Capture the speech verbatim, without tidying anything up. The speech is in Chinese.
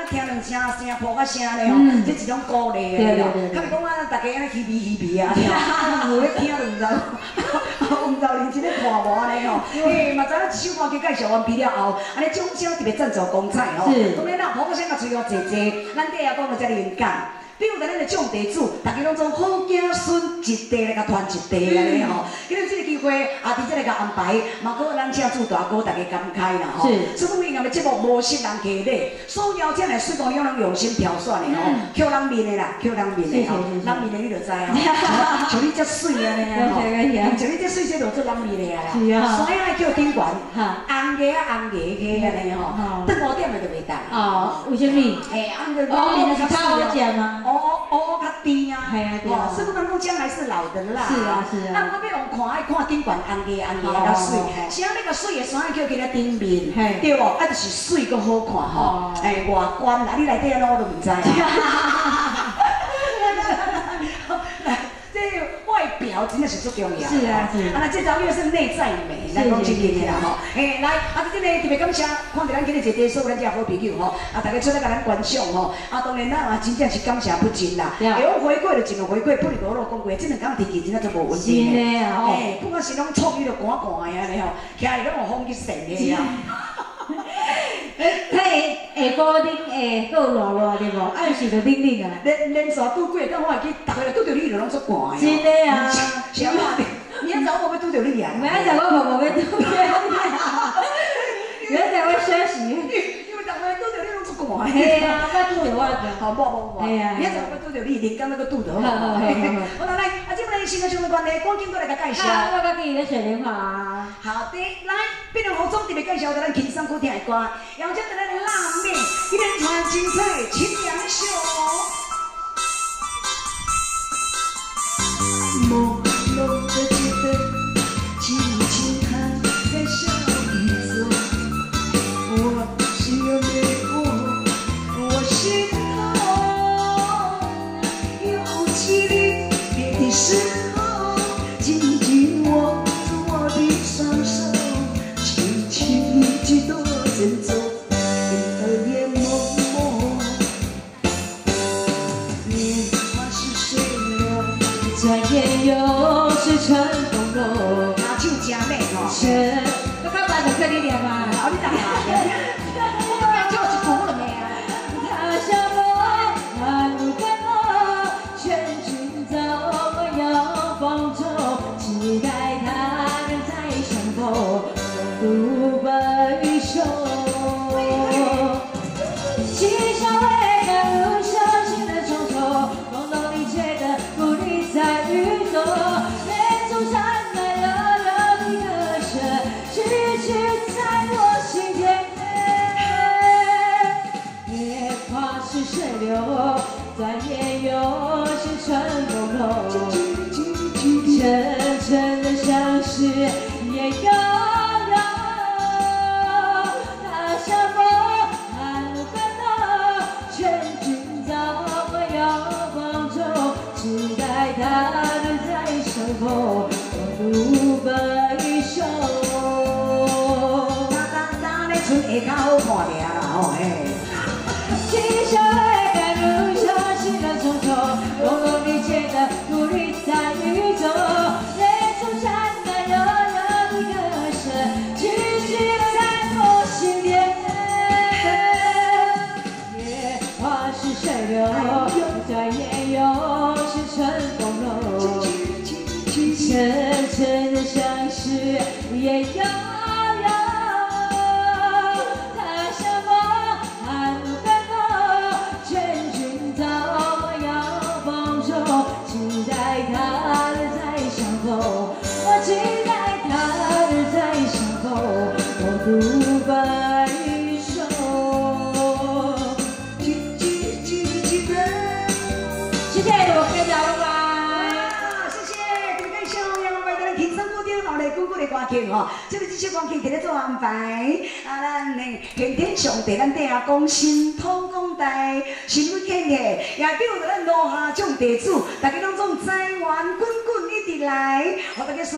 听两声声破个声咧吼，这一种鼓励的咯。较袂讲啊，大家安尼稀微稀微啊，有咧听都唔知，唔知认真咧看无咧吼。诶，嘛知影一首歌曲介绍完毕了后，安尼掌声特别赞助公仔吼。当然啦，破个声甲吹了济济，咱底下讲到遮尔勇敢。 比如咱咧种地主，大家拢总好子孙一地来甲传一地安尼吼。今日这个机会，阿弟这个甲安排，嘛搁咱请祝大哥大家感慨啦吼。是。所以因为节目无失人客礼，所邀请来水姑娘拢用心挑选的吼，扣人面的啦，扣人面的吼，人面的你就知啊。像你遮水安尼啊吼，像你遮水这就做人面的啊啦。是啊。所以爱叫顶悬，红叶啊红叶去安尼吼，等五点的就袂当。哦，为什么？诶，红叶红叶是较好食吗？ 哦哦，较甜啊，系啊，哇！师傅讲讲姜还是老的辣，是啊是啊。那我要用看爱看顶悬红叶红叶较水，啥那个水的山叫叫咧顶面，对无？啊，就是水搁好看吼，哎，外观啦，你内底安怎我都唔知啊。这外表真的是最重要。是啊是。啊，那这招又是内在美，咱讲真经的啦吼。哎，来，啊，这个特别感谢，看到咱今日一所有咱这好朋友吼，啊，大家出来甲咱观赏吼，啊，当然咱啊真正是感谢不尽啦。会用回馈就尽量回馈，不如我老讲过，这两天天气真正就无稳定的。哎，不管是拢臭伊就寒寒的安尼吼，徛里拢有风去扇的呀。 迄下晡顶下够热热对无？暗时就冷冷啊。 连连续拄几个，我会记，逐个拄着你就拢足寒的。 真的啊！ 是啊，明仔载我要拄着你啊。 明仔载我可无要拄着你啊。明仔载我休息。 因为逐个拄着你拢足寒的。 系啊，我拄着我着。 好，无无无。系啊。明仔载我拄着你，连工那个拄着。好好好。好啦，来，啊，这位新个兄弟关系，赶紧过来甲介绍。 我甲记咧水莲花。 好的，来，变成何总特别介绍咱轻松好听的歌，邀请咱的浪面一连串精彩青阳秀。朦胧的记得，轻轻弹在小雨中，我是有没过我心头，有气力的时候，紧紧握住我的双手，轻轻几朵珍重，云儿眼朦胧，年华似水流，转眼又是春风落。拿手真美哦！是，我较慢就叫你念嘛，好你当下。我刚才叫一句我就没啊。他向我，他不看我，劝君走，我要放纵，期待他人在相逢，独白一首。七小未干，如小心的匆匆，朦胧里觉得孤立在雨中，泪中闪来了了的歌声，句句在我心田。月华是水流，转眼又是春风落，沉沉的相思也悠悠。他向我寒露奔落，劝君早我要放纵，期待他人在相逢，我独白一首。哒哒哒咧，春下较好看俩啦吼嘿。七小未干，如小心的匆匆，朦胧里觉得孤立在雨中，泪中闪来悠悠的歌声，句句在我心田。月华是水流，转眼又是春风落，沉沉的相思也悠悠。他向我寒露奔落，劝君早我要放纵，期待他人在相逢，我期待他人在相逢，我独白一首。记记记记得。谢谢我跟着拜拜。谢谢，大家想要买咱轻松古典老雷古古的歌曲吼，这个这些歌曲摕咧做安排。啊，咱的先天上帝，咱底下讲神通讲台，神威显赫，也表着咱落下种地主，大家拢总财源滚滚一直来，互大家。